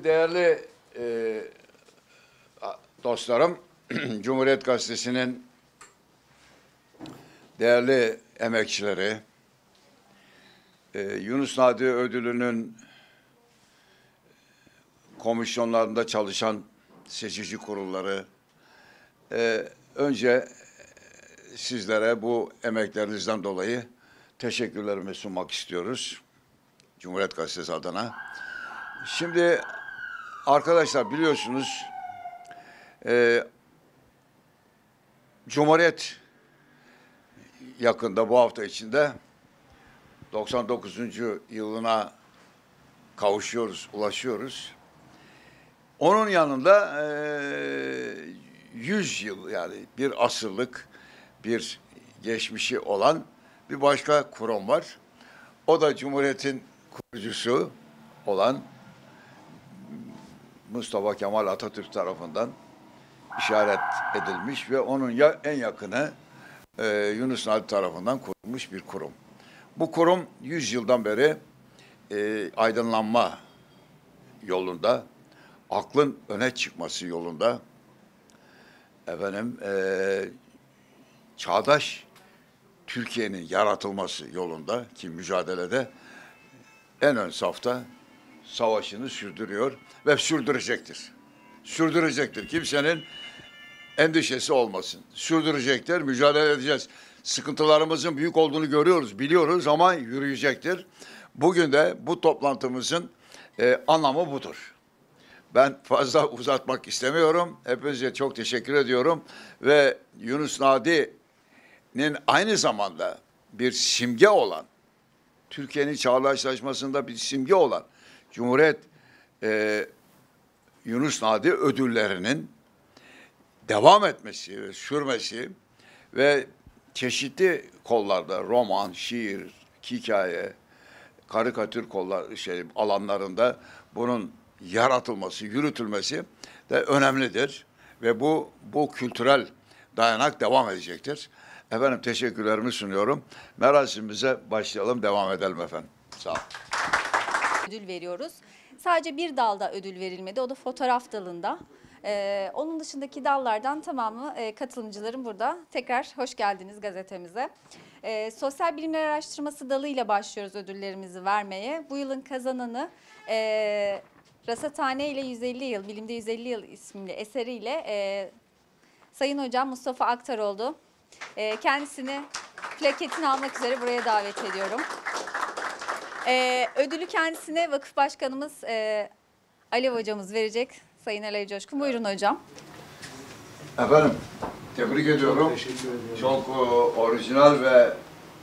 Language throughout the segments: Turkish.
Değerli dostlarım, Cumhuriyet Gazetesi'nin değerli emekçileri, Yunus Nadi Ödülü'nün komisyonlarında çalışan seçici kurulları, önce sizlere bu emeklerinizden dolayı teşekkürlerimi sunmak istiyoruz. Cumhuriyet Gazetesi adına. Şimdi arkadaşlar biliyorsunuz Cumhuriyet yakında bu hafta içinde 99. yılına kavuşuyoruz, ulaşıyoruz. Onun yanında 100 yıl yani bir asırlık bir geçmişi olan bir başka kurum var. O da Cumhuriyet'in kurucusu olan Mustafa Kemal Atatürk tarafından işaret edilmiş ve onun en yakını Yunus Nadi tarafından kurulmuş bir kurum. Bu kurum 100 yıldan beri aydınlanma yolunda, aklın öne çıkması yolunda, çağdaş Türkiye'nin yaratılması yolunda ki mücadelede en ön safta savaşını sürdürüyor ve sürdürecektir. Sürdürecektir. Kimsenin endişesi olmasın. Sürdürecektir, mücadele edeceğiz. Sıkıntılarımızın büyük olduğunu görüyoruz, biliyoruz ama yürüyecektir. Bugün de bu toplantımızın anlamı budur. Ben fazla uzatmak istemiyorum. Hepinize çok teşekkür ediyorum. Ve Yunus Nadi'nin aynı zamanda bir simge olan, Türkiye'nin çağdaşlaşmasında bir simge olan Cumhuriyet Yunus Nadi ödüllerinin devam etmesi ve sürmesi ve çeşitli kollarda roman, şiir, hikaye, karikatür alanlarında bunun yaratılması, yürütülmesi de önemlidir ve bu kültürel dayanak devam edecektir. Efendim teşekkürlerimi sunuyorum. Merasimimize başlayalım, devam edelim efendim. Sağ olun. Ödül veriyoruz. Sadece bir dalda ödül verilmedi, o da fotoğraf dalında. Onun dışındaki dallardan tamamı katılımcıların burada. Tekrar hoş geldiniz gazetemize. Sosyal Bilimler Araştırması dalıyla başlıyoruz ödüllerimizi vermeye. Bu yılın kazananı Rasathane ile 150 Yıl, Bilimde 150 Yıl isimli eseriyle Sayın Hocam Mustafa Aktar oldu. Kendisini plaketini almak üzere buraya davet ediyorum. Ödülü kendisine Vakıf Başkanımız Alev Hocamız verecek. Sayın Alev Coşkun. Buyurun hocam. Efendim, tebrik ediyorum. Çok teşekkür ederim. Çok orijinal ve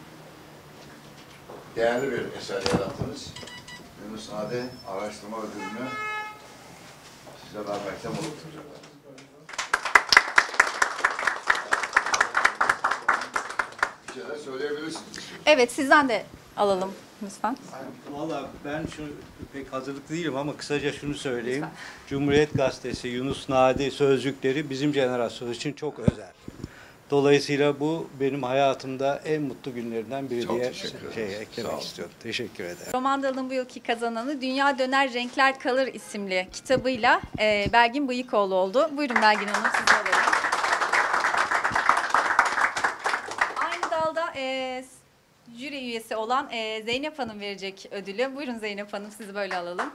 değerli bir eser yarattınız. Yunus Nadi Araştırma Ödülünü size vermekten mutluyum. Bir şeyler söyleyebilirsiniz. Evet, sizden de alalım lütfen. Valla ben pek hazırlıklı değilim ama kısaca şunu söyleyeyim. Cumhuriyet Gazetesi, Yunus Nadi sözcükleri bizim jenerasyon için çok özel. Dolayısıyla bu benim hayatımda en mutlu günlerinden biri diye eklemek istiyorum. Teşekkür ederim. Roman dalının bu yılki kazananı Dünya Döner Renkler Kalır isimli kitabıyla Belgin Bıyıkoğlu oldu. Buyurun Belgin Hanım, sizi alalım. Aynı dalda jüri üyesi olan Zeynep Hanım verecek ödülü. Buyurun Zeynep Hanım, sizi böyle alalım.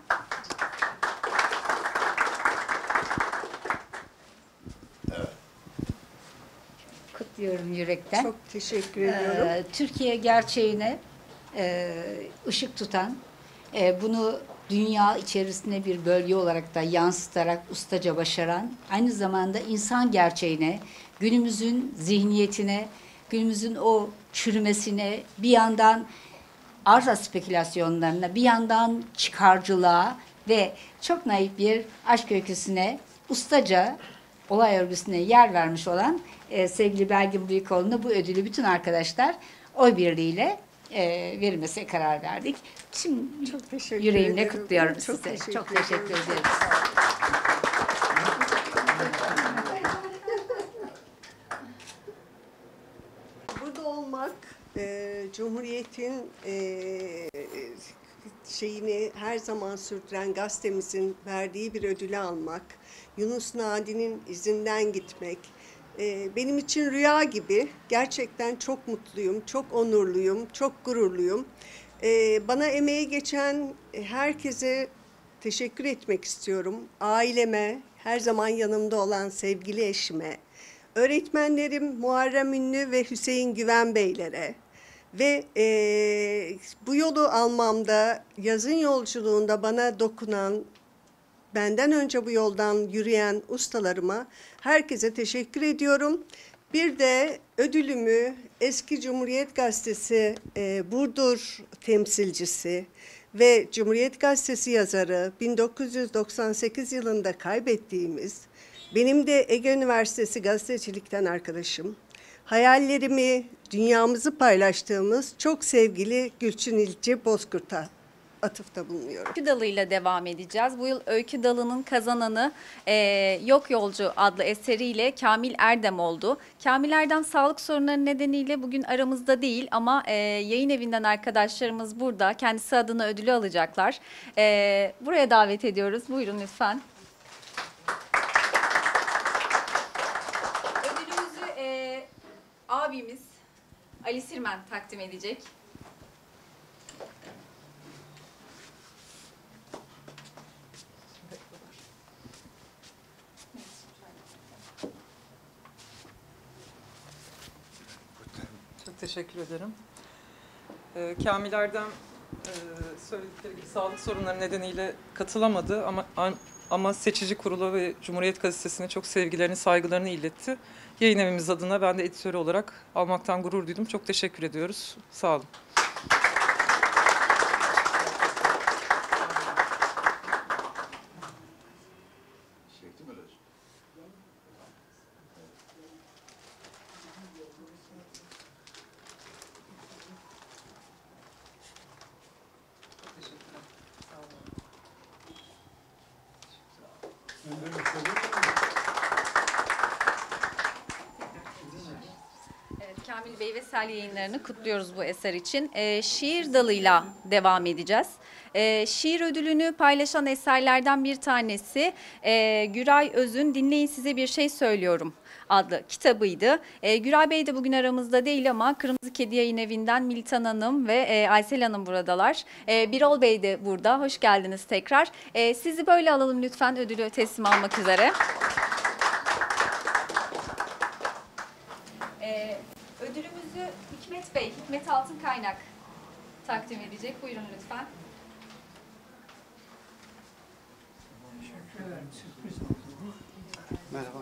Kutluyorum yürekten. Çok teşekkür ediyorum. Türkiye gerçeğine ışık tutan, bunu dünya içerisinde bir bölge olarak da yansıtarak ustaca başaran, aynı zamanda insan gerçeğine, günümüzün zihniyetine, günümüzün o çürümesine, bir yandan arsa spekülasyonlarına, bir yandan çıkarcılığa ve çok naif bir aşk öyküsüne, ustaca olay örgüsüne yer vermiş olan sevgili Belgin Bıyıkoğlu'na bu ödülü bütün arkadaşlar oy birliğiyle verilmesine karar verdik. Şimdi Çok teşekkür yüreğimle ederim. kutluyorum Çok size. teşekkür Çok teşekkür ederim. ederim. Burada olmak, Cumhuriyet'in şeyini her zaman sürdüren gazetemizin verdiği bir ödülü almak, Yunus Nadi'nin izinden gitmek, benim için rüya gibi. Gerçekten çok mutluyum, çok onurluyum, çok gururluyum. Bana emeği geçen herkese teşekkür etmek istiyorum. Aileme, her zaman yanımda olan sevgili eşime, öğretmenlerim Muharrem Ünlü ve Hüseyin Güven Beylere ve bu yolu almamda, yazın yolculuğunda bana dokunan, benden önce bu yoldan yürüyen ustalarıma, herkese teşekkür ediyorum. Bir de ödülümü eski Cumhuriyet Gazetesi Burdur temsilcisi ve Cumhuriyet Gazetesi yazarı 1998 yılında kaybettiğimiz, benim de Ege Üniversitesi gazetecilikten arkadaşım, hayallerimi, dünyamızı paylaştığımız çok sevgili Gülçin İlçe Bozkurt'a atıfta bulunuyorum. Öykü Dalı'yla devam edeceğiz. Bu yıl Öykü Dalı'nın kazananı Yok Yolcu adlı eseriyle Kamil Erdem oldu. Kamil Erdem sağlık sorunları nedeniyle bugün aramızda değil ama yayın evinden arkadaşlarımız burada. Kendisi adına ödülü alacaklar. Buraya davet ediyoruz. Buyurun lütfen. Ödülümüzü abimiz Ali Sirmen takdim edecek. Çok teşekkür ederim. Kamil Erdem söyledikleri gibi sağlık sorunları nedeniyle katılamadı ama seçici kurulu ve Cumhuriyet Gazetesi'ne çok sevgilerini, saygılarını iletti. Yayın evimiz adına ben de editörü olarak almaktan gurur duydum. Çok teşekkür ediyoruz. Sağ olun. Evet, Kamil Bey ve Sel Yayınları'nı kutluyoruz bu eser için. Şiir dalıyla devam edeceğiz. Şiir ödülünü paylaşan eserlerden bir tanesi Güray Öz'ün Dinleyin Size Bir Şey Söylüyorum adlı kitabıydı. Güray Bey de bugün aramızda değil ama Kırmızı Kedi Yayın Evi'nden Militan Hanım ve Aysel Hanım buradalar. Birol Bey de burada. Hoş geldiniz tekrar. Sizi böyle alalım lütfen ödülü teslim almak üzere. Ödülümüzü Hikmet Bey, Hikmet Altın Kaynak takdim edecek. Buyurun lütfen. Merhaba.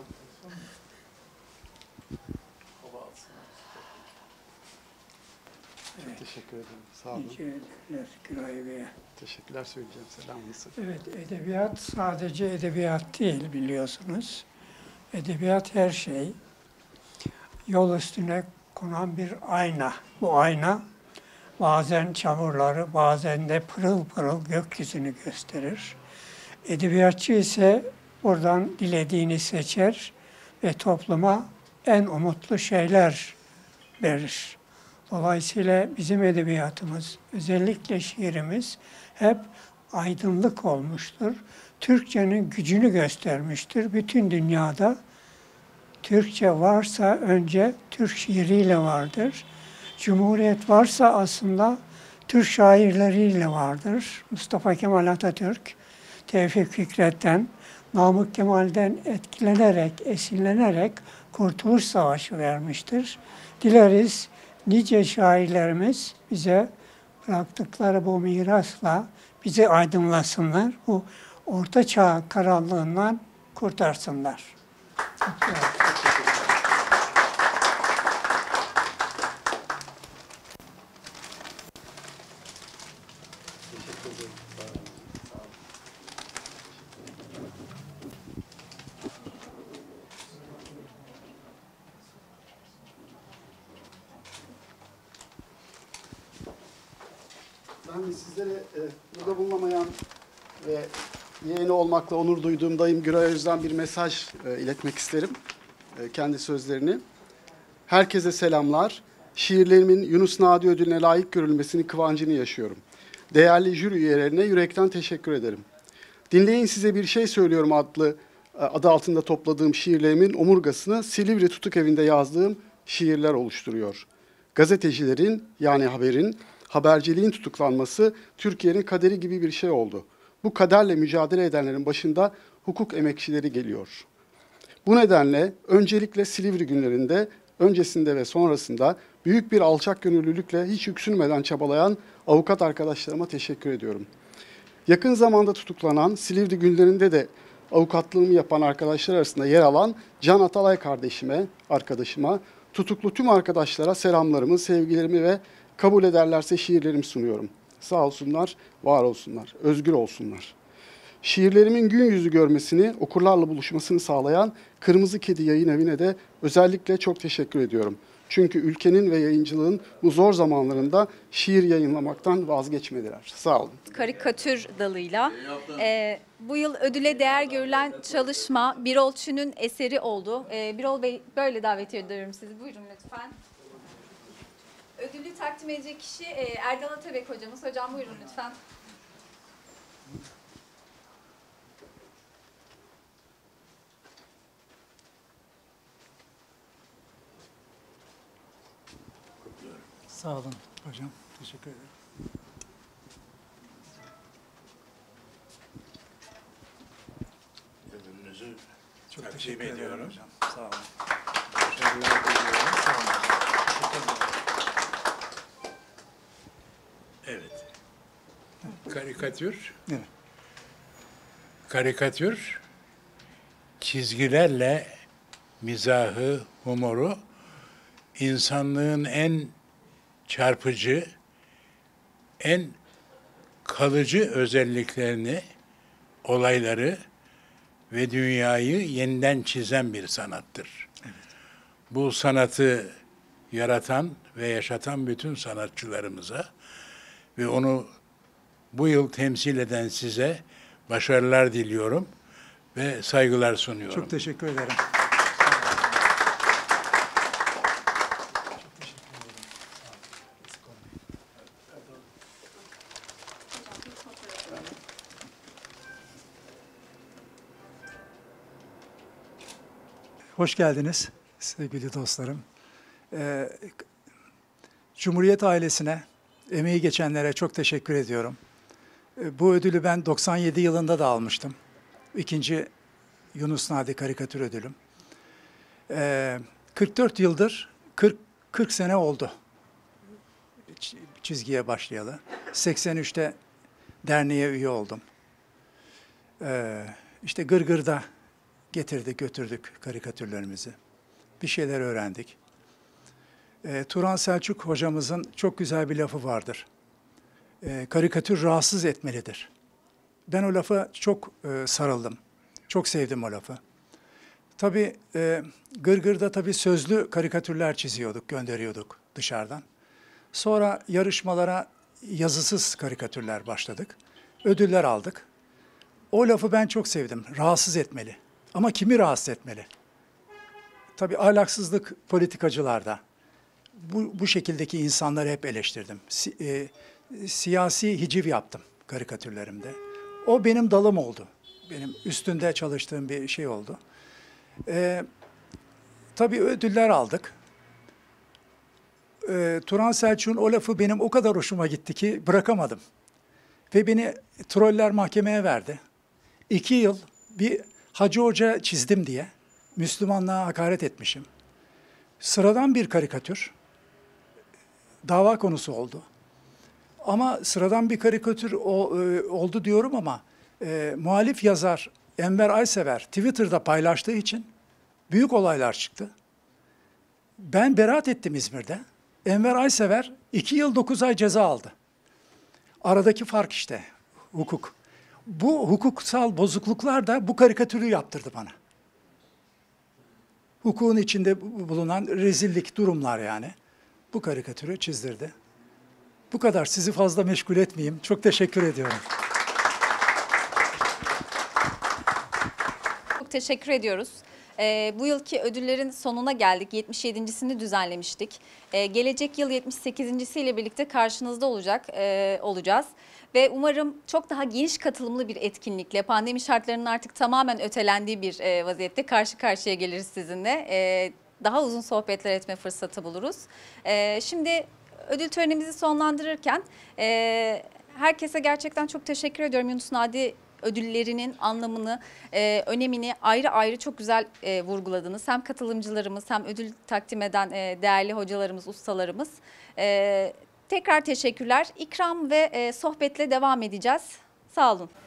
Çok teşekkür ederim. Sağ olun. Nice ödüller Güray Bey'e. Teşekkürler söyleyeceğim. Selam nasıl? Evet, edebiyat sadece edebiyat değil biliyorsunuz. Edebiyat her şey. Yol üstüne konan bir ayna. Bu ayna bazen çamurları, bazen de pırıl pırıl gökyüzünü gösterir. Edebiyatçı ise buradan dilediğini seçer ve topluma en umutlu şeyler verir. Dolayısıyla bizim edebiyatımız, özellikle şiirimiz hep aydınlık olmuştur. Türkçenin gücünü göstermiştir. Bütün dünyada Türkçe varsa önce Türk şiiriyle vardır. Cumhuriyet varsa aslında Türk şairleriyle vardır. Mustafa Kemal Atatürk, Tevfik Fikret'ten, Namık Kemal'den etkilenerek, esinlenerek Kurtuluş Savaşı vermiştir. Dileriz nice şairlerimiz bize bıraktıkları bu mirasla bizi aydınlasınlar. Bu Orta Çağ karanlığından kurtarsınlar. Ben de sizlere burada bulunamayan ve yeğeni olmakla onur duyduğum dayım Güray Öz'den bir mesaj iletmek isterim. Kendi sözlerini. Herkese selamlar. Şiirlerimin Yunus Nadi Ödülü'ne layık görülmesinin kıvancını yaşıyorum. değerli jüri üyelerine yürekten teşekkür ederim. Dinleyin Size Bir Şey Söylüyorum adı altında topladığım şiirlerimin omurgasını Silivri Tutuk Evi'nde yazdığım şiirler oluşturuyor. Gazetecilerin, yani haberciliğin tutuklanması Türkiye'nin kaderi gibi bir şey oldu. Bu kaderle mücadele edenlerin başında hukuk emekçileri geliyor. Bu nedenle öncelikle Silivri günlerinde, öncesinde ve sonrasında büyük bir alçak gönüllülükle hiç yüksünmeden çabalayan avukat arkadaşlarıma teşekkür ediyorum. Yakın zamanda tutuklanan, Silivri günlerinde de avukatlığımı yapan arkadaşlar arasında yer alan Can Atalay arkadaşıma, tutuklu tüm arkadaşlara selamlarımı, sevgilerimi ve kabul ederlerse şiirlerimi sunuyorum. Sağ olsunlar, var olsunlar, özgür olsunlar. Şiirlerimin gün yüzü görmesini, okurlarla buluşmasını sağlayan Kırmızı Kedi Yayın Evi'ne de özellikle çok teşekkür ediyorum. Çünkü ülkenin ve yayıncılığın bu zor zamanlarında şiir yayınlamaktan vazgeçmediler. Sağ olun. Karikatür dalıyla. Bu yıl ödüle değer görülen çalışma Birol Çün'ün eseri oldu. Birol Bey, böyle davet ediyorum sizi. Buyurun lütfen. Ödülü takdim edecek kişi Erdal Atabek hocamız. Hocam buyurun lütfen. Sağ olun hocam. Teşekkür ederim. Ödülünüzü Çok takdim teşekkür ederim ediyorum. hocam. Sağ olun. Başarılar diliyorum. Sağ olun. Evet. Karikatür. Evet. Karikatür çizgilerle mizahı, humoru insanlığın en çarpıcı, en kalıcı özelliklerini, olayları ve dünyayı yeniden çizen bir sanattır. Evet. Bu sanatı yaratan ve yaşatan bütün sanatçılarımıza ve onu bu yıl temsil eden size başarılar diliyorum ve saygılar sunuyorum. Çok teşekkür ederim. Hoş geldiniz sevgili dostlarım. Cumhuriyet ailesine, emeği geçenlere çok teşekkür ediyorum. Bu ödülü ben 97 yılında da almıştım. İkinci Yunus Nadi karikatür ödülüm. 44 yıldır, 40 sene oldu çizgiye başlayalı. 83'te derneğe üye oldum. İşte Gırgır'da getirdik, götürdük karikatürlerimizi. Bir şeyler öğrendik. Turan Selçuk hocamızın çok güzel bir lafı vardır. Karikatür rahatsız etmelidir. Ben o lafa çok sarıldım. Çok sevdim o lafı. Tabii Gırgır'da tabii sözlü karikatürler çiziyorduk, gönderiyorduk dışarıdan. Sonra yarışmalara yazısız karikatürler başladık. Ödüller aldık. O lafı ben çok sevdim. Rahatsız etmeli. Ama kimi rahatsız etmeli? Tabii ahlaksızlık politikacılarda. Bu şekildeki insanları hep eleştirdim. Siyasi hiciv yaptım karikatürlerimde. O benim dalım oldu. Benim üstünde çalıştığım bir şey oldu. Tabii ödüller aldık. Turan Selçuk'un o lafı benim o kadar hoşuma gitti ki bırakamadım. Ve beni troller mahkemeye verdi. 2 yıl bir Hacı Hoca çizdim diye Müslümanlığa hakaret etmişim. Sıradan bir karikatür. Dava konusu oldu. Ama sıradan bir karikatür oldu diyorum ama muhalif yazar Enver Aysever Twitter'da paylaştığı için büyük olaylar çıktı. Ben beraat ettim İzmir'de. Enver Aysever 2 yıl 9 ay ceza aldı. Aradaki fark işte hukuk. Bu hukuksal bozukluklar da bu karikatürü yaptırdı bana. Hukukun içinde bulunan rezillik durumlar yani. Bu karikatürü çizdirdi. Bu kadar. Sizi fazla meşgul etmeyeyim. Çok teşekkür ediyorum. Çok teşekkür ediyoruz. Bu yılki ödüllerin sonuna geldik. 77.sini düzenlemiştik. Gelecek yıl 78.siyle birlikte karşınızda olacağız. Ve umarım çok daha geniş katılımlı bir etkinlikle, pandemi şartlarının artık tamamen ötelendiği bir vaziyette karşı karşıya geliriz sizinle. Daha uzun sohbetler etme fırsatı buluruz. Şimdi ödül törenimizi sonlandırırken herkese gerçekten çok teşekkür ediyorum. Yunus Nadi ödüllerinin anlamını, önemini ayrı ayrı çok güzel vurguladınız. Hem katılımcılarımız hem ödül takdim eden değerli hocalarımız, ustalarımız. Tekrar teşekkürler. İkram ve sohbetle devam edeceğiz. Sağ olun.